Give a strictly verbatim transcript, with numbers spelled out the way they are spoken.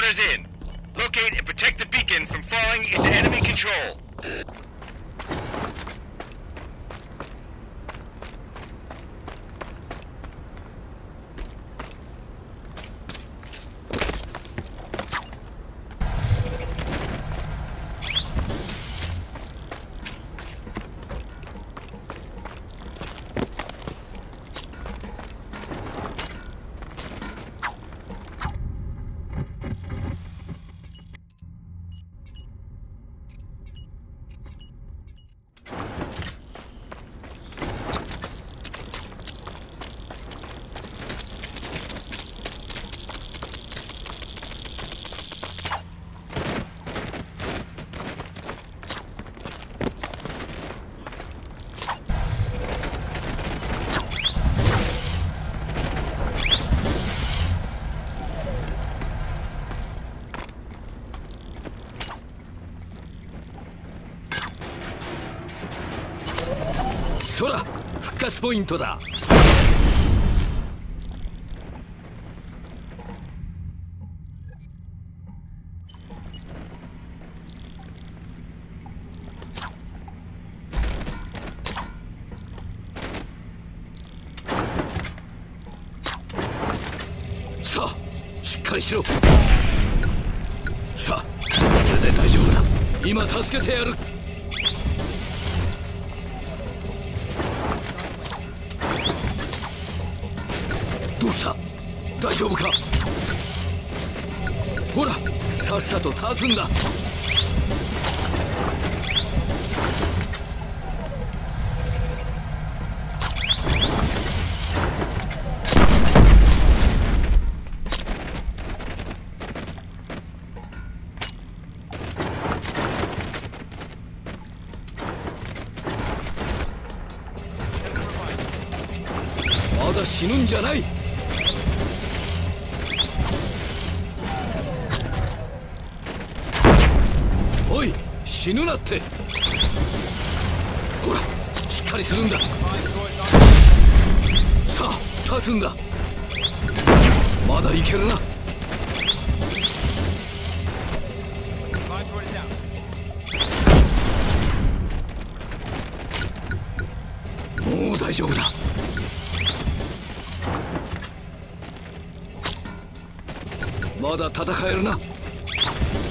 Runners in. Locate and protect the beacon from falling into enemy control. そら復活ポイントだ。さあしっかりしろ。さあこれで大丈夫だ。今助けてやる。どうした？大丈夫か？ほらさっさと立つんだ。まだ死ぬんじゃない。おい死ぬなって。ほらしっかりするんだ。さあ立つんだ。まだいけるな。もう大丈夫だ。まだ戦えるな。